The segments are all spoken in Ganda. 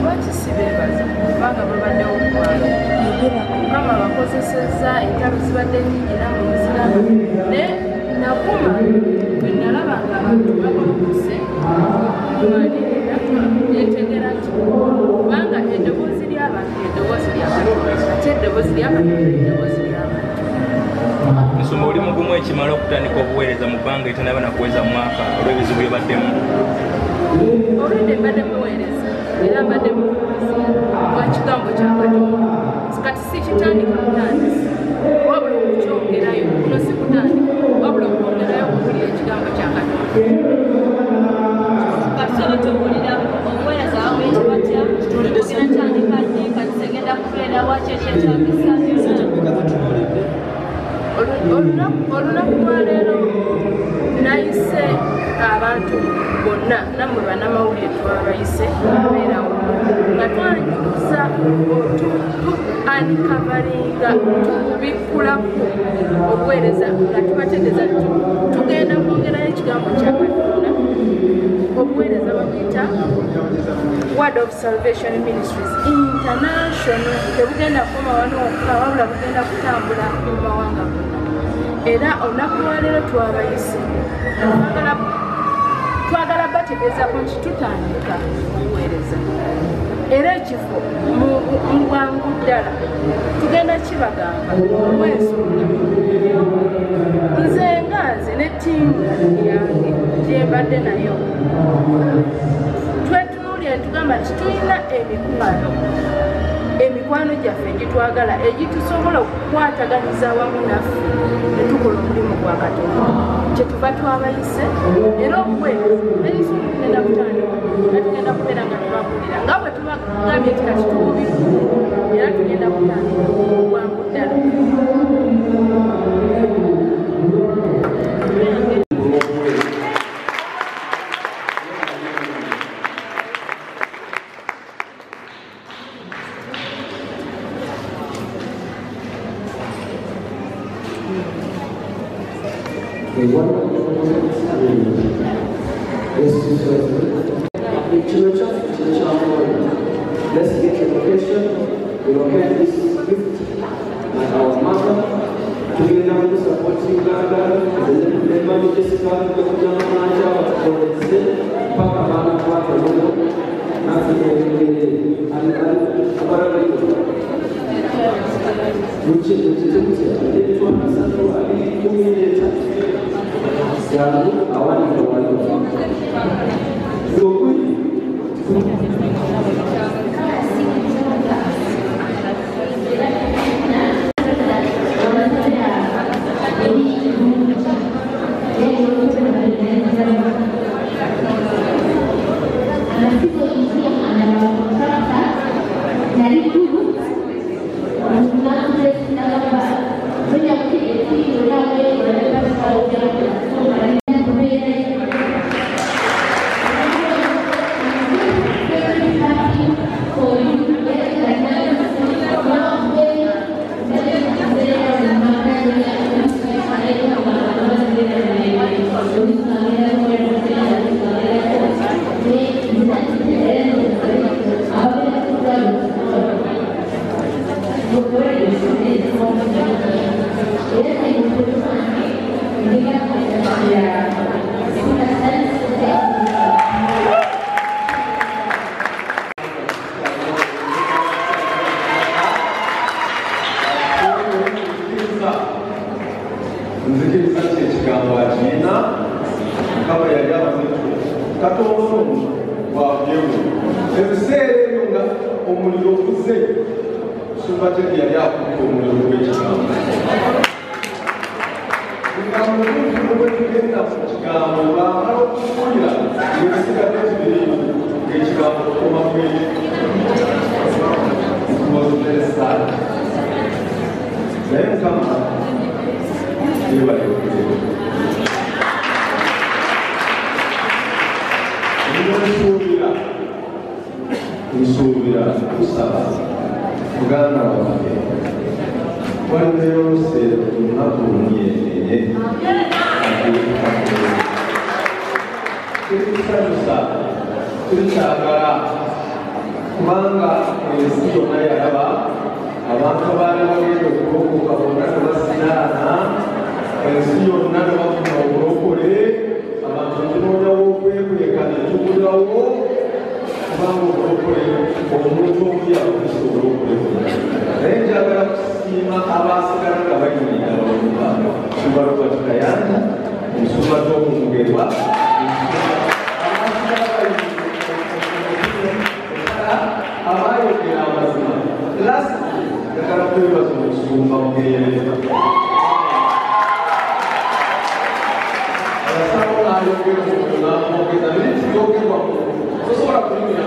lwaki sibeebaza kubanga babaddewo okwalo mukama bakozesezza entalo zibadde nnyingi namwe muziraba naye nakuma bwe nalaba nga abantu babalukuse okumalirira netegera nti kubanga eddoboozi ly'abantu eddoboozi ly'abantu ate eddoboozi ly'abantu eddoboozi ly'abantu. Nsumba oli mugumu ekimala okutandika obuweereza mu bbanga etanaba nakuweza mwaka olw'ebizibu bye baddemu. Olwedde mbadde muweereza era mbadde mubuulizi wa kigambo kya Katonda kati si kitandika butandisi wabula okukyongerayo kuno si kutandika wabula okwongerayo okuwulira ekigambo kya Katonda. Katusaba tuwulira obuweereza bw'ekibwa kya ogenda tandika ddi kati segenda kubeera waki ekyekyagisa olunaku lwa leero nayise abantu bonna nammwe bannamawulire twabayise abeerawo nga twanjuza anikavalinga tubikkulaku obuweereza nga tubategeeza nti tugenda kwongerayo ekigambo kya Katonda obuweereza babuyita Word of Salvation Ministries International tebugenda kukoma wano wokka wabula bugenda kutambula mu mawanga gonna era olunaku lwaleero twabayise twagala bategeezako nti tutandika okuweereza era ekifo mu bwangu ddala tugenda kibagamba olw'ensonga nze nga nze ne ttiimu yange gyembadde nayo twetunuulye ntugamba nti tulina emikwano gyaffe egitwagala egitusobola okukwataganiza awamu naffe ne tukola omulimu gwa Katonda kyetuva twabayise era obuweereza ebisomo tugenda kutandika nga tugenda kubeera nga tubagulira nga bwe tubagambye nti kati tububiku era tugenda kutandika obwangu ddala. Let's get your location. We locate this gift like our mother. Together with supporting God, the money just started to come down on our for the state. Papa, Mama, Papa, nothing kubanga ensi yonna yalaba abantu abaali bagenda okulokoka bonna tebasinaana ensi yonna nebafuna obulokole abantu netunondawo okwekweka netubulawo kubanga obulokole omuntu omu yakukisa obulokole naye njagala kusiima abaasigala nga bayimirira balonda subalobati kayanja omusumba tomungerwa abayogera amazima lasi njagala kwebaza omusumba mugerere abasawo ayogera omuntu namwogeza naye kiyogerwa tosobola kulimira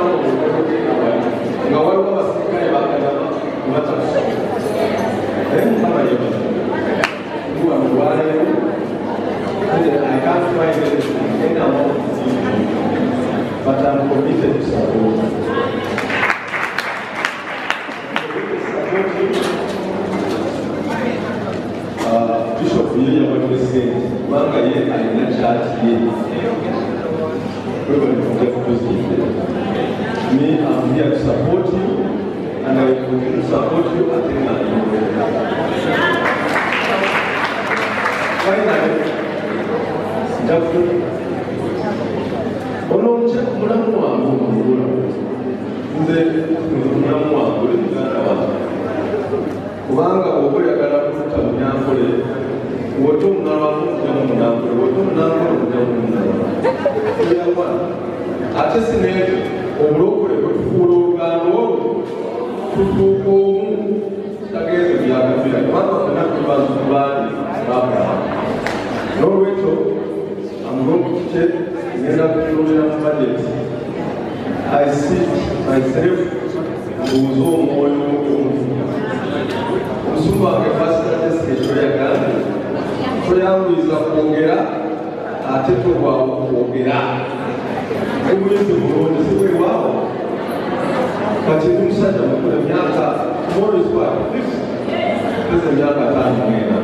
nga waliwo abasirikale bakalaba batakusobola naye mukama yebaza wano lwaleero I can't find anything amount but I'm committed to support you. Bishop William was saying, Manga ye alina church ye. Me, I'm here to support you, and I will continue to support you until I am. Finally, ono mulamu wange omugula nze mulamu wange oli muganda wange kubanga oba oyagala kutta munyankole wote omunala wako omugyamu munankole wote omunankole omugyamu munala ate sineekyo obulokole bwetufuula oluganda olwo tutuuka omu tagenze byakabira kubanga fena tubazubaani babrahamu n'olwekyo amulokukye ngenda kukulobera mu budget I sit myself mbuuza omwoyo omusumba wange fasitatesikekyo yagambye toyanguyiza kwogera ate tolwawo kwogera omuyizi mulungi sibwewaawo kati ndi musajja mukula emyaka moriswa eze emyaka 5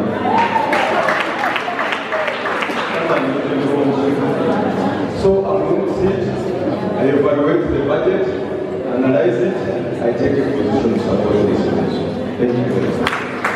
So I'm going to sit, I evaluate the budget, analyze it, I take a position to support this solution. Thank you very much.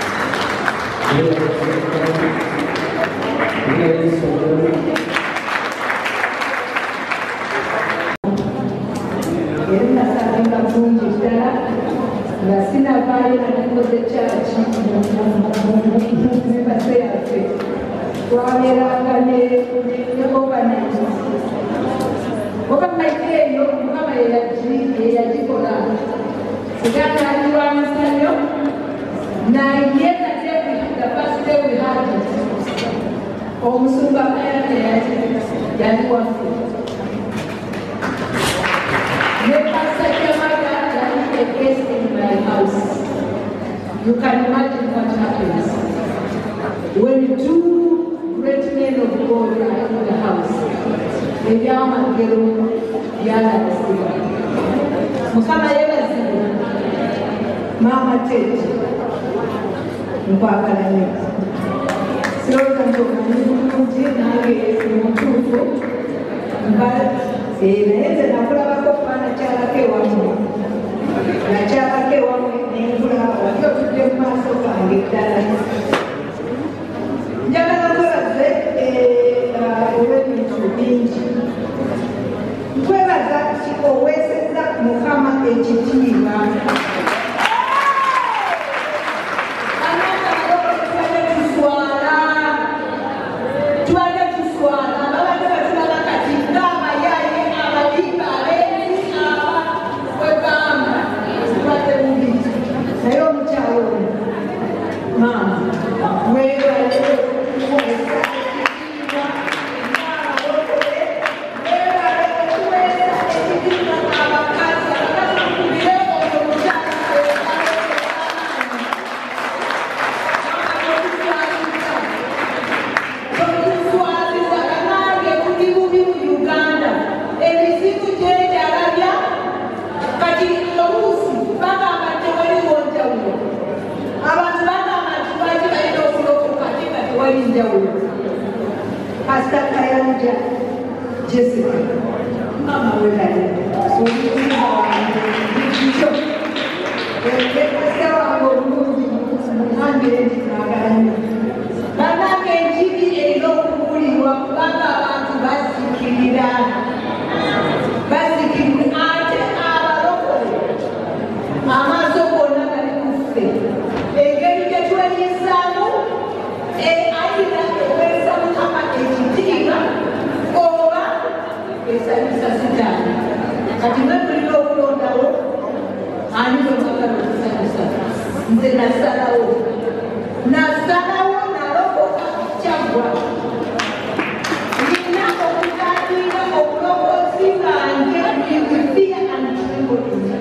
You can imagine what happens when two great men of God are in the house. The young and girl, Yana the singer. Mukama yebazibu, Mama Tete, Mbaka na Nete. Siroza mtoka nange mutufu, mbaka naenze nakula bako pana chala ke wamu. Na chala ke wamu nengula wakio tude maso kange dala. Njagala kwebaze olw'ebintu bingi. Nkwebaza owesezza Mukama ekitiibwa. Pastor Kayanja Jessica, Mama Wegale. So nasalawo nalokoka kyagwa nina okutandika obulokozi bwange bwibifia antrembling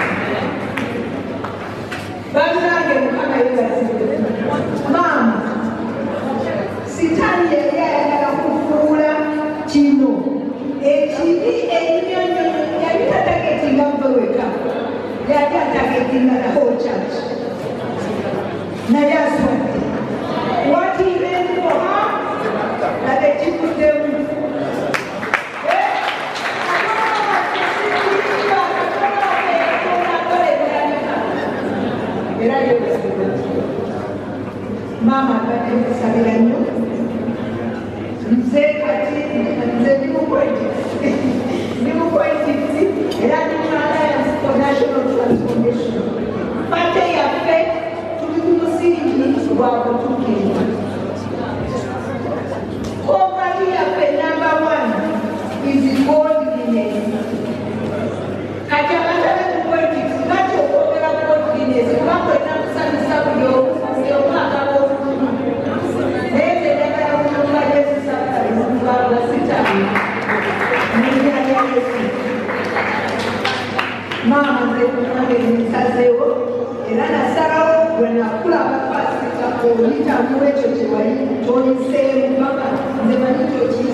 banange mukama yebazibwe maama sitaani yali ayagala kufuula kino ekibi ekinyonyo yali tatagetinga mpeweka yali atagetinga the whole church naye aswadde watiirengoha nabe kikuddemu era yebazibwe maama abadde kusabira nnyo nze kati nze ndi mu politics era ndi mu Alliance for National Transformation pate yaffe tuli ku musingi gwa kutuukiriza kompani yaffe number 1 is gold Guinness kati abatabe mu politics bati okwogera gold Guinness bakwena kusanyusa buli omwaka gw'okutumu naye nze njagala kutuuka Yesu Sakkali mugamba sitaani n'erinnya lya Yesu maama nze nange nsazeewo era nasalawo bwe nakulaba pasika oyitamu ekyo kye wali kyoliseemu paka nze manyi kyoki